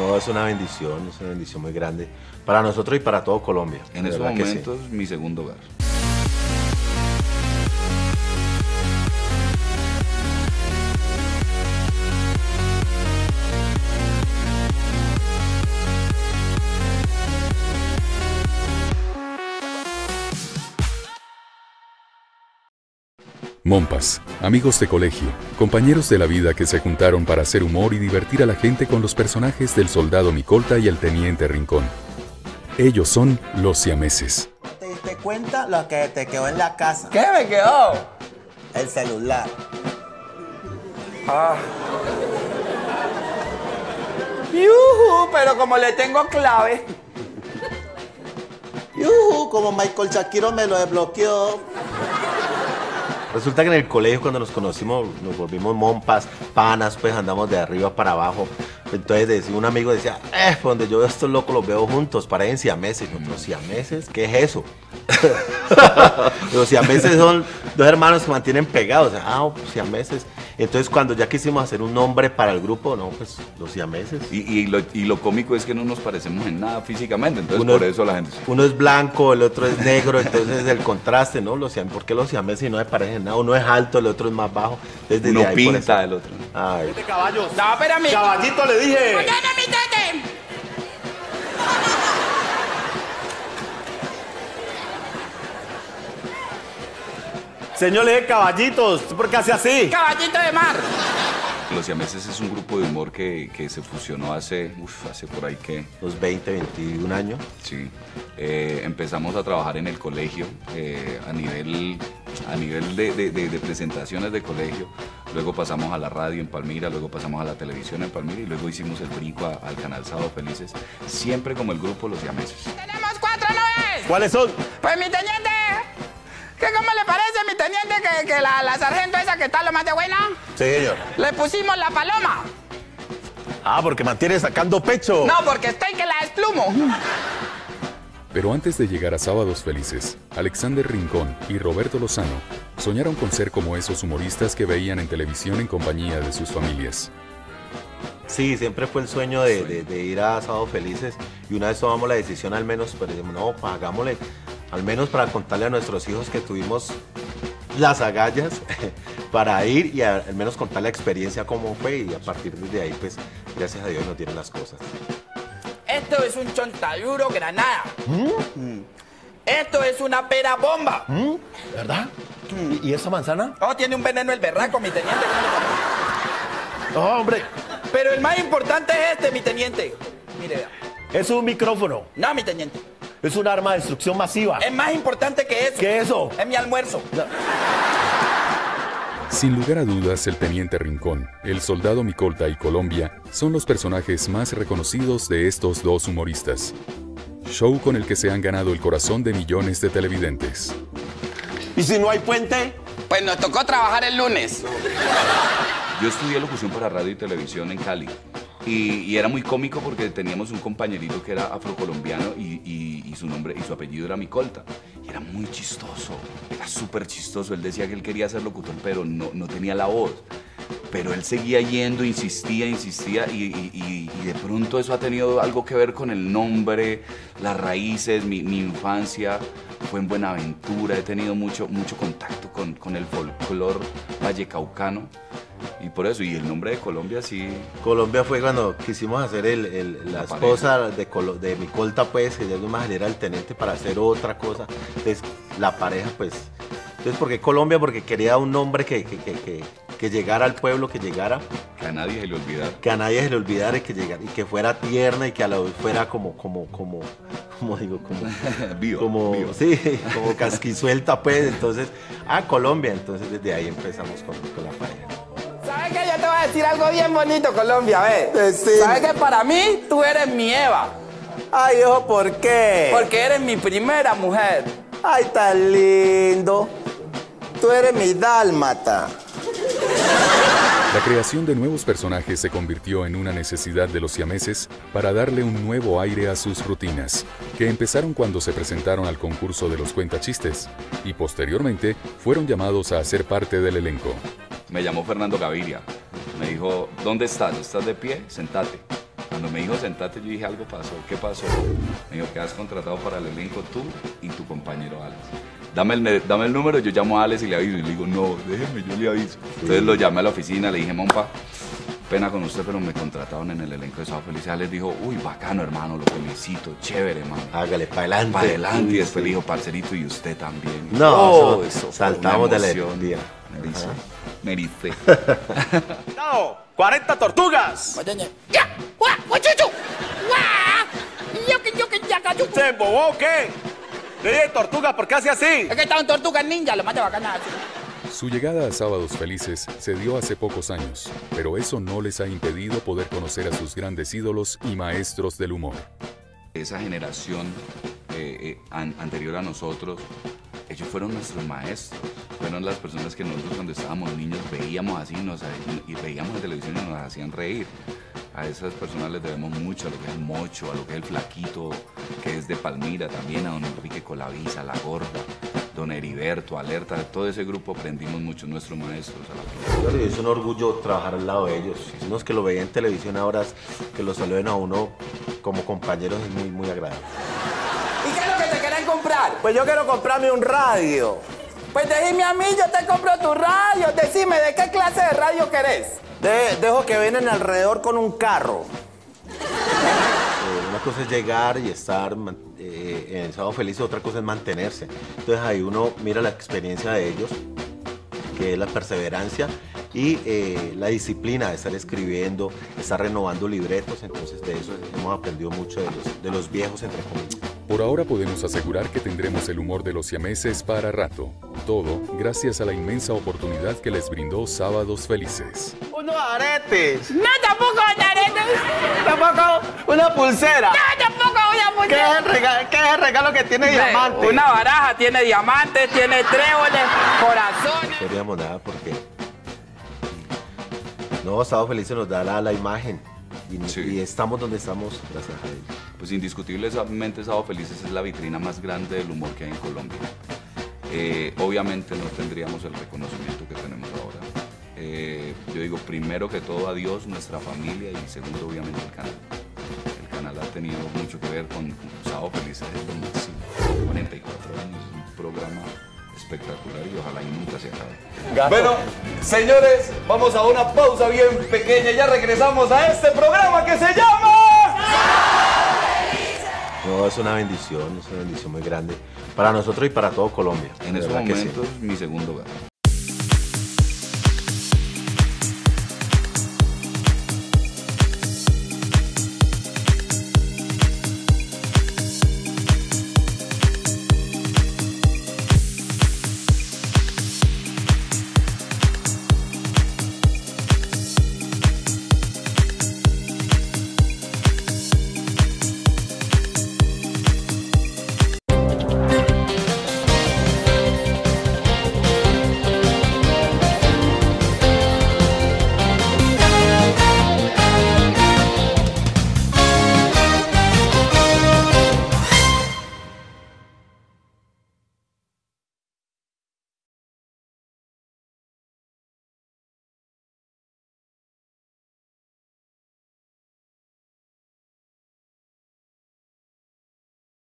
No, es una bendición muy grande para nosotros y para todo Colombia. En esos momentos, sí. Mi segundo hogar. Mompas, amigos de colegio, compañeros de la vida que se juntaron para hacer humor y divertir a la gente con los personajes del soldado Micolta y el teniente Rincón. Ellos son los siameses. ¿Te diste cuenta lo que te quedó en la casa? ¿Qué me quedó? El celular. ¡Yujú! Pero como le tengo clave. ¡Yujú! Como Michael Shakiro me lo desbloqueó. Resulta que en el colegio cuando nos conocimos nos volvimos mompas, panas, pues andamos de arriba para abajo. Entonces un amigo decía, donde yo veo a estos locos los veo juntos, parecen siameses. ¿Los siameses? ¿Qué es eso? Los siameses son dos hermanos que mantienen pegados. Pues siameses. Entonces cuando ya quisimos hacer un nombre para el grupo, no, pues los siameses. Y lo cómico es que no nos parecemos en nada físicamente, entonces por eso la gente... Uno es blanco, el otro es negro, entonces el contraste, ¿no? ¿Por qué los siameses no se parecen en nada? Uno es alto, el otro es más bajo. Desde uno pinta el otro. Ay. Caballos. No, espérame. Caballito le dije. ¡Mañana mi tete! Señor, le dije caballitos. ¿Por qué hace así? ¡Caballito de mar! Los siameses es un grupo de humor que se fusionó hace por ahí que... Los 20, 21 años. Sí. Empezamos a trabajar en el colegio a nivel de presentaciones de colegio. Luego pasamos a la radio en Palmira, luego pasamos a la televisión en Palmira y luego hicimos el brinco al canal Sábado Felices. Siempre como el grupo Los Siameses. ¡Tenemos 4 noves! ¿Cuáles son? Pues mi teniente... ¿Qué cómo le parece, mi teniente, que la sargento esa que está lo más de buena? Sí, señor. Le pusimos la paloma. Porque mantiene sacando pecho. No, porque estoy que la desplumo. Pero antes de llegar a Sábados Felices, Alexander Rincón y Roberto Lozano soñaron con ser como esos humoristas que veían en televisión en compañía de sus familias. Sí, siempre fue el sueño de ir a Sábados Felices y una vez tomamos la decisión al menos, pero dijimos, no, hagámosle, al menos para contarle a nuestros hijos que tuvimos las agallas para ir y al menos contar la experiencia cómo fue y a partir de ahí, pues, gracias a Dios nos dieron las cosas. Esto es un chontaduro granada. Esto es una pera bomba. ¿Verdad? ¿Y esa manzana? Oh, tiene un veneno el berraco, mi teniente. No, hombre. Pero el más importante es este, mi teniente. Mire, vea. Es un micrófono. No, mi teniente. Es un arma de destrucción masiva. Es más importante que eso. ¿Qué es eso? Es mi almuerzo. No. Sin lugar a dudas, el teniente Rincón, el soldado Micolta y Colombia son los personajes más reconocidos de estos dos humoristas. Show con el que se han ganado el corazón de millones de televidentes. ¿Y si no hay puente? Pues nos tocó trabajar el lunes. Yo estudié locución para radio y televisión en Cali. Y era muy cómico porque teníamos un compañerito que era afrocolombiano y su nombre y su apellido era Micolta. Y era muy chistoso, era súper chistoso. Él decía que él quería ser locutor, pero no tenía la voz. Pero él seguía yendo, insistía y de pronto eso ha tenido algo que ver con el nombre, las raíces, mi infancia. Fue en Buenaventura, he tenido mucho contacto con el folclore vallecaucano. Y por eso, y el nombre de Colombia sí... Colombia fue cuando quisimos hacer la esposa de Micolta, pues, que ya no más era el teniente para hacer otra cosa. Entonces, la pareja, pues... Entonces, ¿por qué Colombia? Porque quería un nombre que llegara al pueblo, que llegara... Que a nadie se le olvidara. Que a nadie se le olvidara y que llegara, y que fuera tierna y que a la vez fuera como digo, vivo. Sí, como casquisuelta, pues. Entonces, Colombia. Entonces, desde ahí empezamos con la pareja. ¿Sabes qué? Yo te voy a decir algo bien bonito, Colombia, ve. Sí. ¿Sabes que para mí tú eres mi Eva? Ay, hijo, ¿por qué? Porque eres mi primera mujer. Ay, tan lindo. Tú eres mi dálmata. La creación de nuevos personajes se convirtió en una necesidad de los siameses para darle un nuevo aire a sus rutinas, que empezaron cuando se presentaron al concurso de los cuentachistes y posteriormente fueron llamados a ser parte del elenco. Me llamó Fernando Gaviria. Me dijo, ¿dónde estás? ¿Estás de pie? Sentate. Cuando me dijo sentate, yo dije, algo pasó. ¿Qué pasó? Me dijo, quedas contratado para el elenco tú y tu compañero Alex. Dame el número, yo llamo a Alex y le aviso. Y le digo, no, déjeme, yo le aviso. Entonces lo llamé a la oficina, le dije, Mompa, pena con usted, pero me contrataron en el elenco de Sábado Felices. Alex dijo, uy, bacano, hermano, lo felicito, chévere, hermano. Hágale, para adelante. Para adelante. Y después le dijo, parcerito, y usted también. No, eso saltamos de la emoción. alegría. Me ericé. ¡No! ¡40 tortugas! ¡Ya! ¡Guau! ¡Guachuchu! ¡Guau! ¡Yo que ya cachuco! ¿Usted embobó o qué? Le dije tortugas, ¿por qué hace así? Es que estaban tortugas ninja, lo más de bacana. Su llegada a Sábados Felices se dio hace pocos años, pero eso no les ha impedido poder conocer a sus grandes ídolos y maestros del humor. Esa generación anterior a nosotros, ellos fueron nuestros maestros, fueron las personas que nosotros cuando estábamos niños veíamos así, y veíamos en televisión y nos hacían reír. A esas personas les debemos mucho, a lo que es el Mocho, a lo que es el Flaquito, que es de Palmira también, a don Enrique Colavisa, La Gorda, don Heriberto, Alerta, de todo ese grupo aprendimos mucho, nuestros maestros. Claro, y es un orgullo trabajar al lado de ellos. Unos que lo veían en televisión ahora, que lo saluden a uno como compañeros es muy, muy agradable. ¿Y qué es lo que te querés comprar? Pues yo quiero comprarme un radio. Pues decime a mí, yo te compro tu radio. Decime, ¿de qué clase de radio querés? Dejo que vienen alrededor con un carro. Una cosa es llegar y estar en el Sábado Feliz, otra cosa es mantenerse. Entonces ahí uno mira la experiencia de ellos, que es la perseverancia y la disciplina de estar escribiendo, estar renovando libretos. Entonces de eso hemos aprendido mucho de los viejos, entre comillas. Por ahora podemos asegurar que tendremos el humor de los siameses para rato. Todo gracias a la inmensa oportunidad que les brindó Sábados Felices. Unos aretes. No, tampoco aretes. Tampoco una pulsera. No, tampoco una pulsera. ¿Qué es el regalo que tiene diamante? Una baraja, tiene diamantes, tiene tréboles, corazones. No queríamos nada porque no, Sábado Felices nos da la imagen y, Sí. y estamos donde estamos gracias a ellos. Pues indiscutiblemente Sábado Felices es la vitrina más grande del humor que hay en Colombia. Obviamente no tendríamos el reconocimiento que tenemos ahora. Yo digo, primero que todo a Dios, nuestra familia, y segundo obviamente el canal. El canal ha tenido mucho que ver con Sábado Felices, es lo máximo. 44 años, es un programa espectacular y ojalá y nunca se acabe. Bueno, señores, vamos a una pausa bien pequeña. Ya regresamos a este programa que se llama... No, es una bendición muy grande para nosotros y para todo Colombia. En De esos verdad que sí. momentos, mi segundo hogar.